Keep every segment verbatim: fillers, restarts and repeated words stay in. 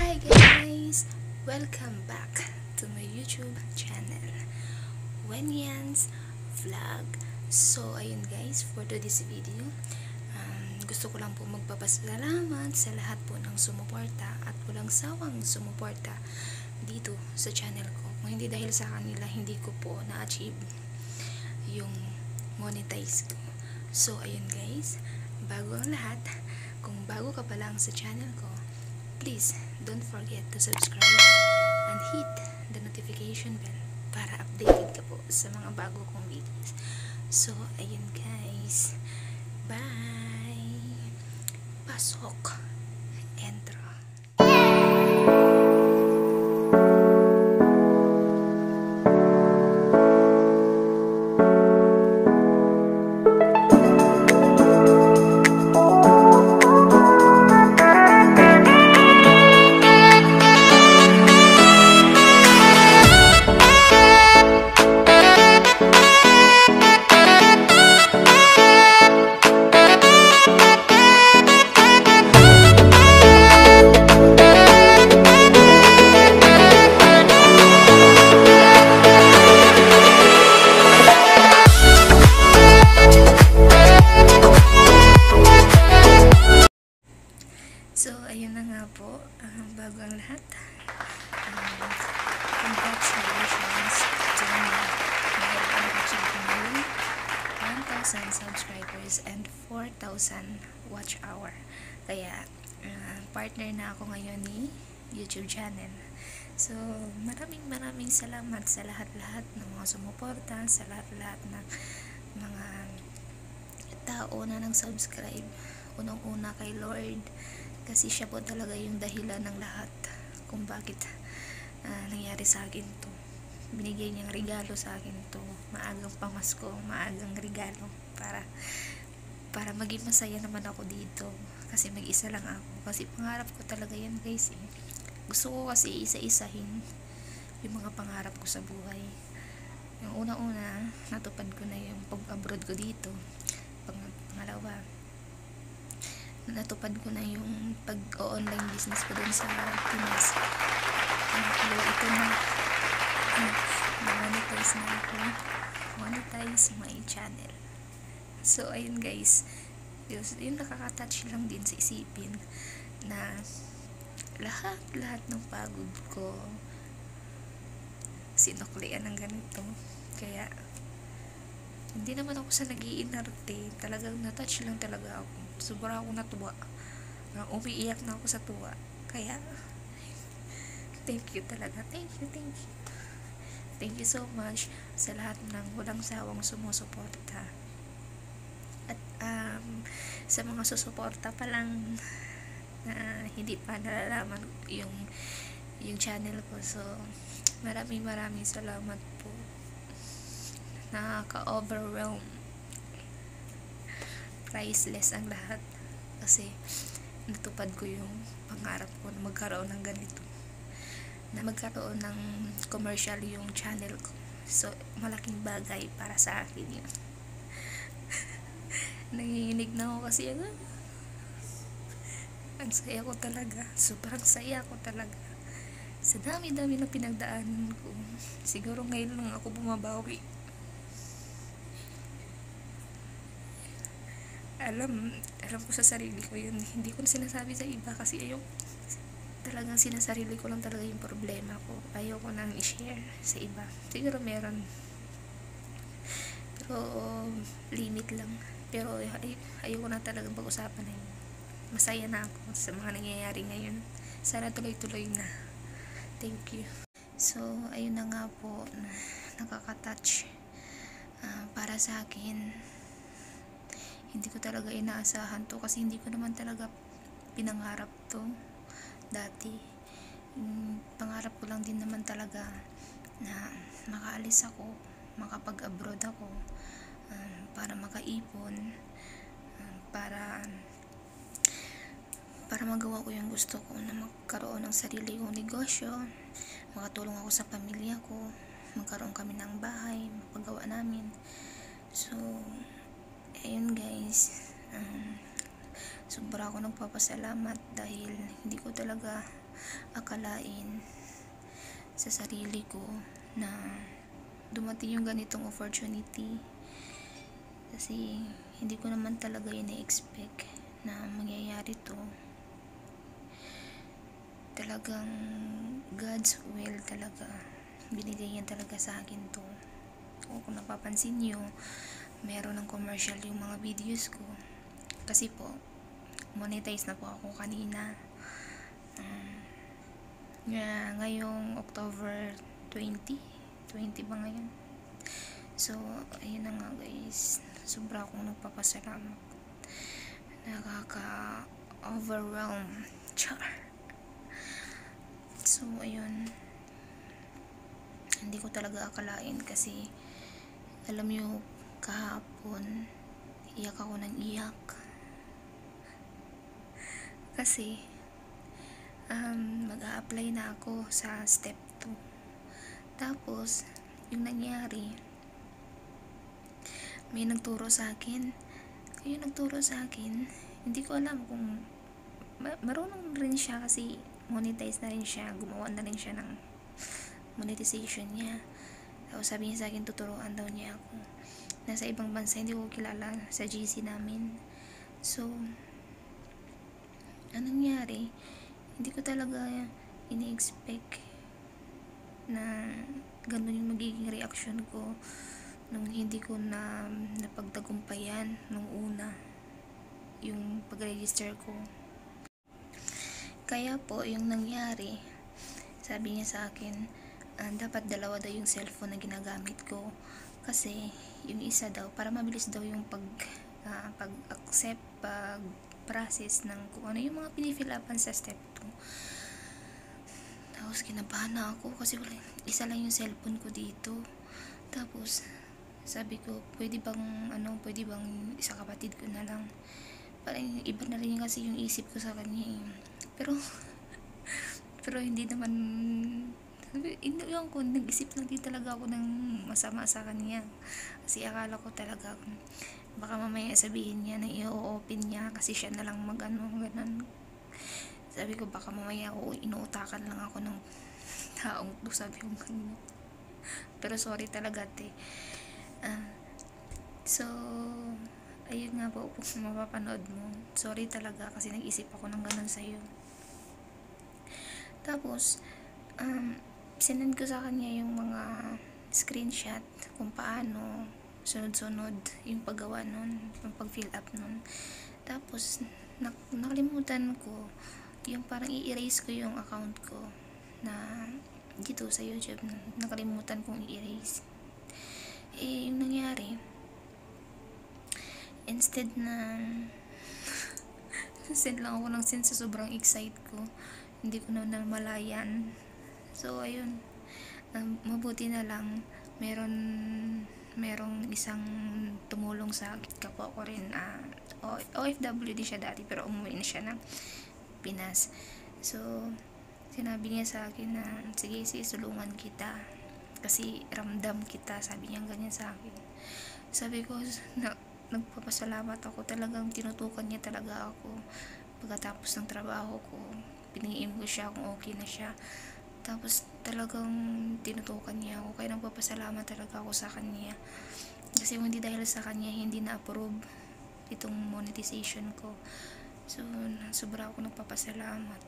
Hi guys! Welcome back to my YouTube channel, Wenyan's Vlog. So, ayun guys, for today's video, um, gusto ko lang po magpapasalamat sa lahat po ng sumuporta at walang sawang sumuporta dito sa channel ko. Kung hindi dahil sa kanila, hindi ko po na-achieve yung monetize ko. So, ayun guys, bago ang lahat, kung bago ka pa lang sa channel ko, please don't forget to subscribe and hit the notification bell para updated ka po sa mga bago kong videos. So, ayun guys, bye! Pasok! Entro! So, ayun na nga po, uh, bago ang lahat, um, congratulations to me dahil ang-achieve ko ngayon one thousand subscribers and four thousand watch hour. Kaya, uh, partner na ako ngayon ni YouTube channel. So, maraming maraming salamat sa lahat-lahat ng mga sumuporta, sa lahat-lahat ng mga tao na nang subscribe. Unang-una kay Lord, kasi siya po talaga yung dahilan ng lahat kung bakit uh, nangyari sa akin to. Binigay niyang regalo sa akin to, maagang pamasko, maagang regalo para para maging masaya naman ako dito, kasi mag-isa lang ako, kasi pangarap ko talaga yan guys eh. Gusto ko kasi isa-isahin yung mga pangarap ko sa buhay. Yung una-una, natupad ko na yung pag-abroad ko dito. Pang pangalawa, natupad ko na yung pag-online business ko dun sa Pinas. Pangatlo, ito na na-monetize na ako. Monetize my channel. So, ayun guys, yun nakaka-touch lang din sa isipin na lahat-lahat ng pagod ko sinuklian ng ganito. Kaya hindi naman ako sa nag-iinarte, talagang na-touch lang talaga ako. Sobra ako natuwa, umiiyak na ako sa tuwa. Kaya thank you talaga, thank you, thank you thank you so much sa lahat ng walang sawang sumusuporta. At um, sa mga susuporta pa lang na hindi pa nalalaman yung yung channel ko, so maraming maraming salamat po. Nakaka-overwhelm, priceless ang lahat, kasi natupad ko yung pangarap ko na magkaroon ng ganito, na magkaroon ng commercial yung channel ko. So malaking bagay para sa akin yun. Nanginginig na ako kasi ano, ang saya ko talaga, sobrang saya ko talaga sa dami-dami na pinagdaanan ko. Siguro ngayon lang ako bumabawi. alam alam ko sa sarili ko yun, hindi ko sinasabi sa iba kasi ayaw, talagang sinasarili ko lang talaga yung problema ko, ayaw ko nang i-share sa iba. Siguro meron, pero limit lang, pero ay, ayaw ko na talagang pag-usapan na yun. Masaya na ako sa mga nangyayari ngayon, sana tuloy-tuloy na. Thank you. So ayun na nga po, nakaka-touch uh, para sa akin. Hindi ko talaga inaasahan to, kasi hindi ko naman talaga pinangarap to dati. Yung pangarap ko lang din naman talaga na makaalis ako, makapag-abroad ako, um, para makaipon, um, para para magawa ko yung gusto ko, na magkaroon ng sarili kong negosyo, makatulong ako sa pamilya ko, magkaroon kami ng bahay, mapagawa namin. So ayun guys, um, sobra ako nagpapasalamat dahil hindi ko talaga akalain sa sarili ko na dumating yung ganitong opportunity, kasi hindi ko naman talaga ina-expect na mangyayari to. Talagang God's will talaga, binigay niya talaga sa akin to. O kung napapansin nyo, meron ng commercial yung mga videos ko kasi po monetize na po ako kanina. um, nga ngayong October twenty ba ngayon? So ayun na nga guys, sobra akong nagpapasalamat, nakaka overwhelm char. So ayun, hindi ko talaga akalain kasi alam nyo, kahapon iyak ako ng iyak kasi um, mag-a-apply na ako sa step two. Tapos yung nangyari, may nagturo sa akin, yung nagturo sa akin, hindi ko alam kung ma- marunong rin siya kasi monetize na rin siya, gumawa na rin siya ng monetization niya. Tapos sabi niya sa akin, tuturuan daw niya ako. Nasa ibang bansa, hindi ko kilala, sa G C namin. So anong nangyari, hindi ko talaga ini-expect na ganun yung magiging reaction ko nung hindi ko na napagtagumpayan nung una yung pag-register ko. Kaya po yung nangyari, sabi niya sa akin, uh, dapat dalawa daw yung cellphone na ginagamit ko kasi yung isa daw para mabilis daw yung pag uh, pag-accept, pag-process ng kung ano yung mga pinifill upan sa step two. Tapos kinabahan na ako kasi wala, isa lang yung cellphone ko dito. Tapos sabi ko, pwede bang ano, pwede bang isa kapatid ko na lang, parang iba na rin kasi yung isip ko sa kanya eh. Pero pero hindi naman, hindi ko, nag-isip lang din talaga ako ng masama sa kanya kasi akala ko talaga baka mamaya sabihin niya na i-open niya kasi siya na lang mag-ano, ganun. Sabi ko baka mamaya ako inuutakan lang ako ng taong to, sabi ko ganun. Pero sorry talaga te. Uh, so ayun nga po, kung mapapanood mo, sorry talaga kasi nag-isip ako ng ganun sa'yo. Tapos um, sinend ko sa kanya yung mga screenshot kung paano sunod-sunod yung paggawa nun, yung pag-fill up nun. Tapos nak nakalimutan ko yung parang i-erase ko yung account ko na dito sa YouTube, nakalimutan kong i-erase. Eh yung nangyari, instead na send lang ako ng send sa sobrang excite ko, hindi ko na namalayan. So ayun, um, mabuti na lang meron merong isang tumulong sa kapwa ko rin, uh, O F W din siya dati pero umuwi na siya ng Pinas. So sinabi niya sa akin na sige sis, tulungan kita kasi ramdam kita, sabi niya ganyan sa akin. Sabi ko na nagpapasalamat ako, talagang tinutukan niya talaga ako. Pagkatapos ng trabaho ko, piniim ko siya kung okay na siya, tapos talagang tinutukan niya ako, kaya nagpapasalamat talaga ako sa kanya kasi hindi dahil sa kanya hindi na-approve itong monetization ko. So sobra ako nagpapasalamat.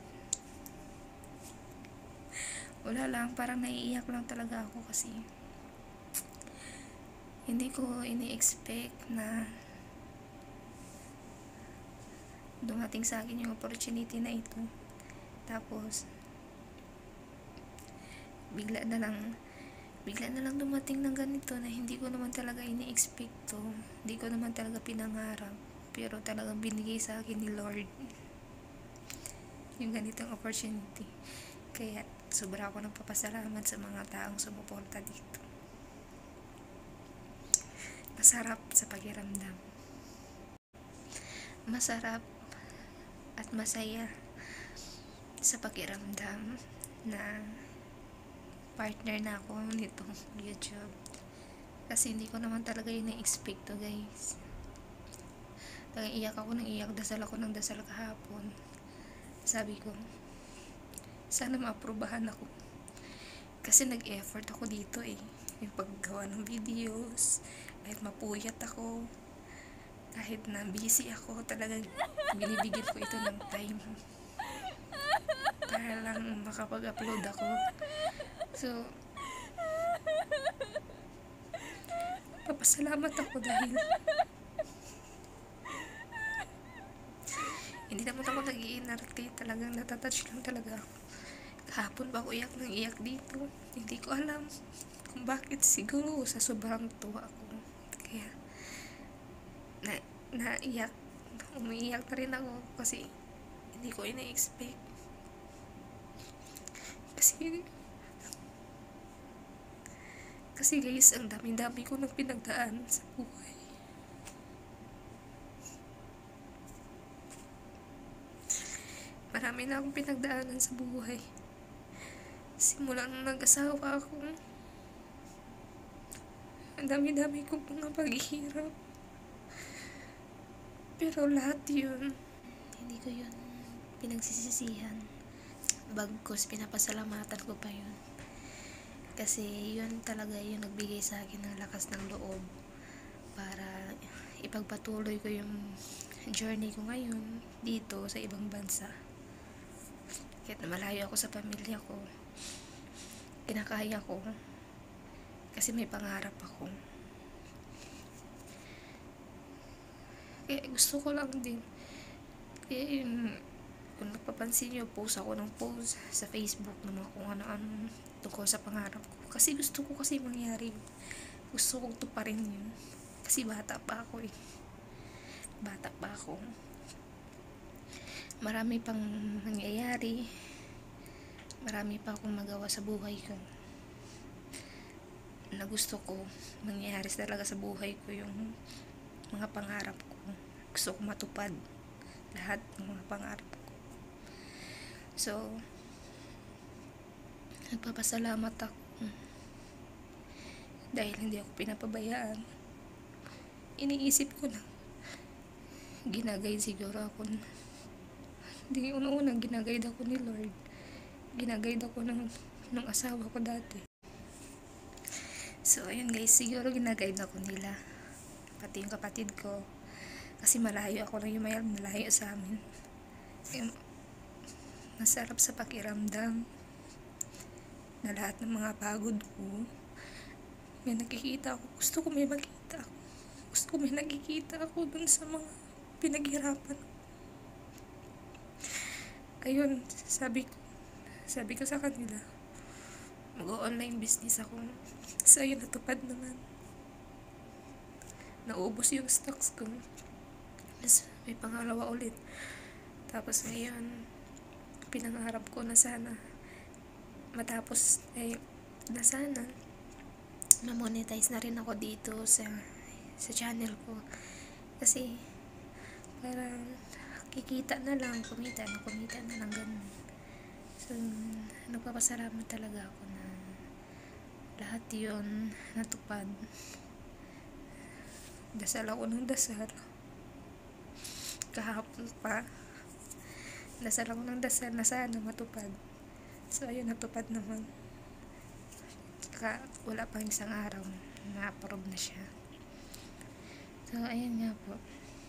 Wala lang, parang naiiyak lang talaga ako kasi hindi ko ini-expect na dumating sa akin yung opportunity na ito. Tapos bigla na lang bigla na lang dumating ng ganito na hindi ko naman talaga ini-expect to, hindi ko naman talaga pinangarap, pero talagang binigay sa akin ni Lord yung ganitong opportunity. Kaya sobra ako nagpapasalamat sa mga taong sumuporta dito. Masarap sa pakiramdam, masarap at masaya sa pakiramdam na partner na ako nitong YouTube kasi hindi ko naman talaga yun na-expect to guys. Talagang iyak ako ng iyak, dasal ako ng dasal kahapon. Sabi ko, sana maaprubahan ako. Kasi nag-effort ako dito eh. Yung paggawa ng videos, kahit mapuyat ako, kahit na busy ako, talagang binibigyan ko ito ng time para lang makapag-upload ako. So, papasalamat ako dahil hindi naman ako nag-iinarte, talagang natatouch lang talaga ako. Kahapon ba ako iyak ng iyak dito? Hindi ko alam kung bakit, siguro sa sobrang tuwa ako. Kaya, na, naiyak, umiiyak na rin ako kasi hindi ko ina-expect. Kasi, kasi guys, ang dami-dami ko nang pinagdaan sa buhay. Marami na akong pinagdaanan sa buhay. Simula nung nag-asawa ako, ang dami-dami kong mga paghihirap. Pero lahat yun, hindi ko yun pinagsisisihan. Bagkus, pinapasalamatan ko pa yun. Kasi yun talaga yung nagbigay sa akin ng lakas ng loob para ipagpatuloy ko yung journey ko ngayon dito sa ibang bansa. Kahit na malayo ako sa pamilya ko, kinakaya ko kasi may pangarap ako. Kaya gusto ko lang din. Kaya yun, kung napapansin nyo, post ako ng post sa Facebook ng mga kung ano-ano tungkol sa pangarap ko. Kasi gusto ko kasi mangyari. Gusto kong tuparin yun. Kasi bata pa ako eh. Bata pa ako. Marami pang nangyayari. Marami pa akong magawa sa buhay ko na gusto ko mangyari talaga sa buhay ko, yung mga pangarap ko. Gusto ko matupad lahat ng mga pangarap ko. So, nagpapasalamat ako dahil hindi ako pinapabayaan. Iniisip ko na ginagayad siguro ako. Hindi, una-una ginagayad ako ni Lord. Ginagayad ako ng, ng asawa ko dati. So, ayun guys, siguro ginagayad ako nila. Pati yung kapatid ko. Kasi malayo ako lang yung may malayo sa amin. Yung, masarap sa pakiramdam na lahat ng mga pagod ko, may nakikita ako. Gusto ko may makita ako. Gusto ko may nakikita ako dun sa mga pinaghirapan. Ayun, sabi ko, sabi ko sa kanila, mag-online business ako. So, ayun, natupad naman. Naubos yung stocks ko. Tapos, may pangalawa ulit. Tapos, ngayon, pinangarap ko na sana matapos, eh, na sana ma-monetize na rin ako dito sa sa channel ko. Kasi, parang, kikita na lang, kumita na, kumita na lang, ganun. So, nagpapasalamat talaga ako na lahat yun natupad. Dasal ako ng dasal. Kahapon pa, dasal ako ng dasal na sana matupad. So, ayun, natupad naman. Saka, wala pang isang araw na-approve na siya. So, ayun nga po.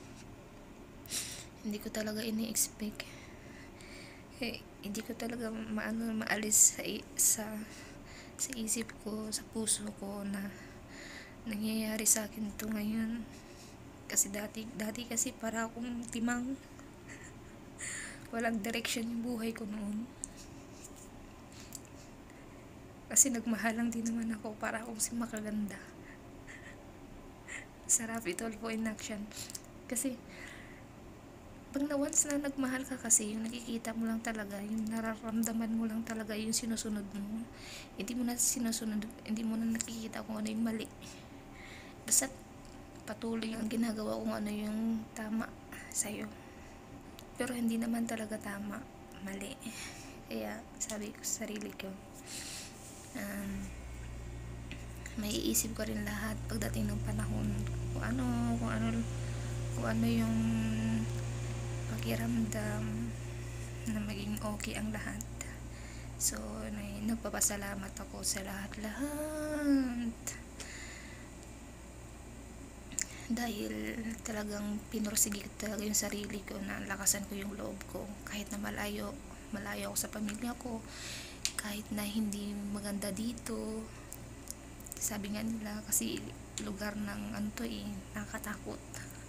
Hindi ko talaga ini-expect. Eh, hindi ko talaga maano maalis sa, sa sa isip ko, sa puso ko na nangyayari sa akin to ngayon. Kasi dati, dati kasi para akong timang. Walang direction yung buhay ko noon. Kasi nagmahal lang din naman ako para akong si makaganda. Sarap ito po in action. Kasi pag na once na nagmahal ka kasi, yung nakikita mo lang talaga, yung nararamdaman mo lang talaga, yung sinusunod mo. Hindi mo na sinusunod, hindi mo na nakikita kung ano yung mali. Basta patuloy ang ginagawa kung ano yung tama sa'yo. Pero hindi naman talaga tama, mali. Kaya sabi ko sa sarili ko, um, may iisip ko rin lahat pagdating ng panahon. Kung ano, kung ano, kung ano yung pakiramdam na maging okay ang lahat. So nagpapasalamat ako sa lahat-lahat dahil talagang pinursige ko talaga yung sarili ko, na lakasan ko yung loob ko kahit na malayo malayo ako sa pamilya ko, kahit na hindi maganda dito. Sabi nga nila kasi lugar ng ano to eh, nakakatakot.